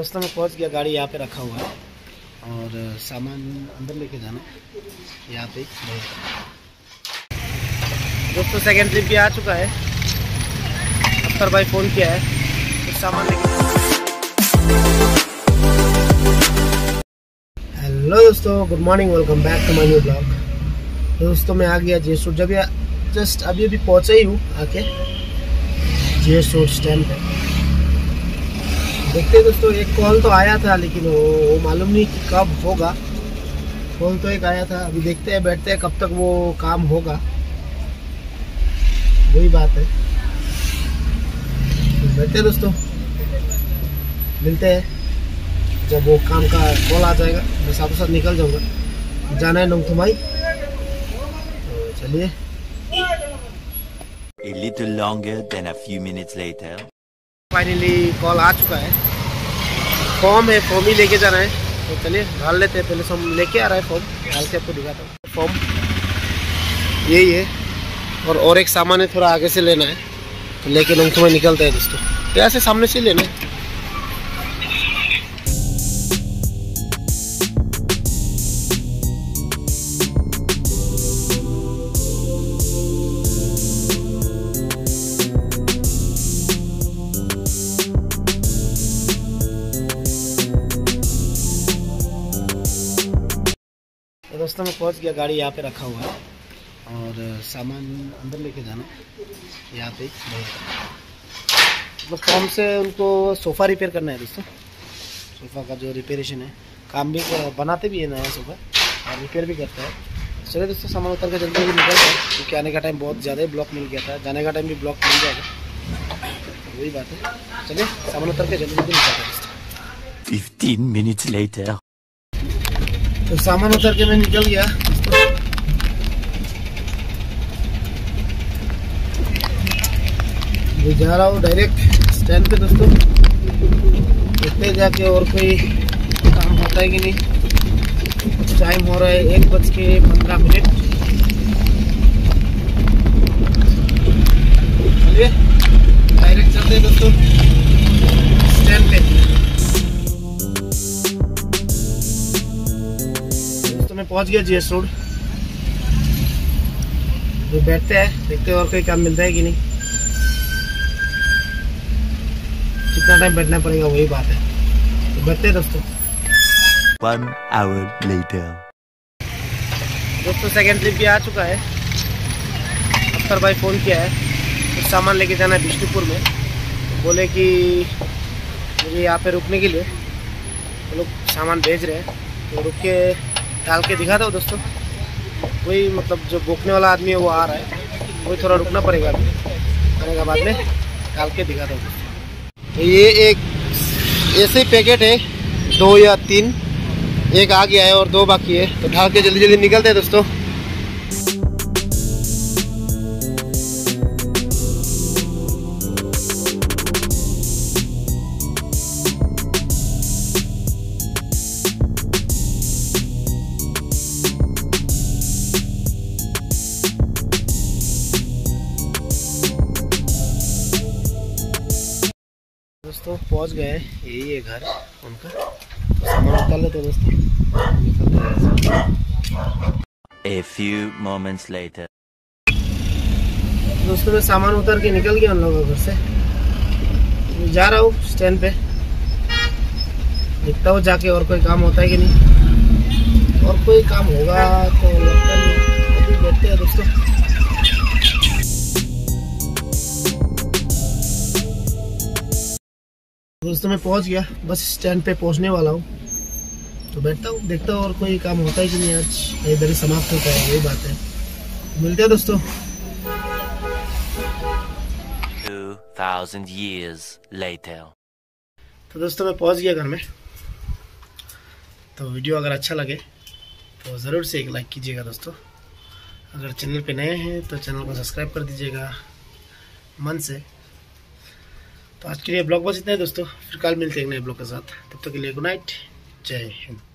दोस्तों मैं पहुंच गया, गाड़ी यहाँ पे रखा हुआ है और सामान अंदर लेके जाना यहाँ पे। दोस्तों सेकेंड ट्रिप भी आ चुका है। अख्तर भाई फ़ोन किया है कुछ सामान लेके। हेलो दोस्तों, good morning, welcome back to my new blog. दोस्तों मैं आ गया जेएस रोड, जब जस्ट अभी पहुंचा ही हूँ आके जेएस रोड स्टैंड पे। देखते हैं दोस्तों, एक कॉल तो आया था लेकिन वो मालूम नहीं कि कब होगा। कॉल तो एक आया था, अभी देखते हैं बैठते हैं कब तक वो काम होगा, वही बात है। तो बैठते हैं दोस्तों, मिलते हैं जब वो काम का कॉल आ जाएगा। मैं साथ साथ निकल जाऊंगा, जाना है नोंगथुमाई। तो चलिए। A little longer than a few minutes later. Finally call आ चुका है। फॉर्म है, फॉर्म ही लेके जाना है। तो चलिए डाल लेते हैं। पहले से हम लेके आ रहा है फॉर्म, डाल के आपको दिखाता हूँ। फॉर्म यही है और एक सामान है, थोड़ा आगे से लेना है। तो लेके नोंगथुमाई निकलते हैं दोस्तों। यहाँ से सामने से लेना है। दोस्तों मैं पहुंच गया, गाड़ी यहाँ पे रखा हुआ है और सामान अंदर लेके जाना यहाँ पे। मतलब फॉर्म से उनको सोफ़ा रिपेयर करना है दोस्तों। सोफ़ा का जो रिपेयरेशन है, काम भी बनाते भी है नया सोफ़ा और रिपेयर भी करता है। चलिए दोस्तों, सामान उतर के जल्दी निकलता है क्योंकि आने का टाइम बहुत ज़्यादा ही ब्लॉक मिल गया था, जाने का टाइम भी ब्लॉक मिल जाएगा। तो वही बात है। चलिए सामान उतर के जल्दी निकलता है दोस्तों। 15 minutes later. तो सामान उतर के मैं निकल गया। मैं जा रहा हूँ डायरेक्ट स्टैंड पे दोस्तों। देखते जाके और कोई काम होता है कि नहीं। टाइम हो रहा है 1:15। चलिए डायरेक्ट चलते हैं दोस्तों स्टैंड पे। मैं पहुंच गया जेएस रोड। तो बैठते हैं, देखते हैं और कोई काम मिलता है कि नहीं। कितना टाइम बैठना पड़ेगा, वही बात है। तो बैठते हैं दोस्तों। 1 hour later. दोस्तों सेकेंड ट्रिप भी आ चुका है। अख्तर भाई फ़ोन किया है कुछ सामान लेके जाना है बिष्णुपुर में। तो बोले कि मुझे यहाँ पे रुकने के लिए वो लोग सामान भेज रहे हैं। तो रुक के डाल के दिखाता हूँ दोस्तों। वही मतलब जो बोकने वाला आदमी है वो आ रहा है, वही थोड़ा रुकना पड़ेगा। अभी आने के बाद में डाल के दिखाता हूँ दोस्तों। तो ये एक ऐसे ही पैकेट है, 2 या 3, एक आ गया है और 2 बाकी है। तो ढाल के जल्दी जल्दी निकलते हैं दोस्तों। दोस्तों पहुंच गए, यही है घर उनका। तो सामान उतार लेते हैं दोस्तों। A few moments later. दोस्तों मैं सामान उतार के निकल गया उन लोगों के घर से। मैं जा रहा हूँ स्टैंड पे, देखता हूँ जाके और कोई काम होता है कि नहीं। और कोई काम होगा तो लगता नहीं। अभी बैठते हैं दोस्तों। दोस्तों मैं पहुंच गया, बस स्टैंड पे पहुंचने वाला हूँ। तो बैठता हूँ, देखता हूँ और कोई काम होता है कि नहीं। आज इधर ही समाप्त होता है, यही बात है। मिलते हैं दोस्तों। 2000 years later. तो दोस्तों मैं पहुंच गया घर में। तो वीडियो अगर अच्छा लगे तो ज़रूर से एक लाइक कीजिएगा दोस्तों। अगर चैनल पे नए हैं तो चैनल को सब्सक्राइब कर दीजिएगा मन से। तो आज के लिए ब्लॉग बस इतना है दोस्तों, फिर कल मिलते हैं एक नए ब्लॉग के साथ। तब तक के लिए गुड नाइट, जय हिंद।